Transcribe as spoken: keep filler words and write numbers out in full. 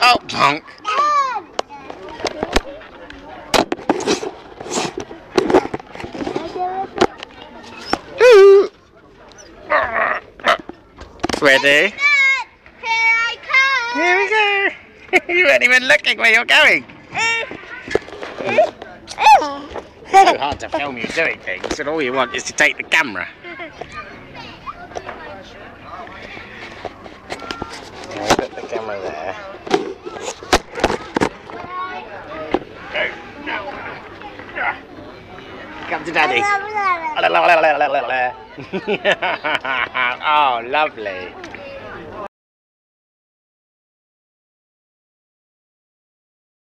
Oh, punk. Ooh. Ready? Here I come. Here we go. You weren't even looking where you're going. It's so hard to film you doing things, and all you want is to take the camera. Now put the camera there. Come to Daddy. Oh, lovely.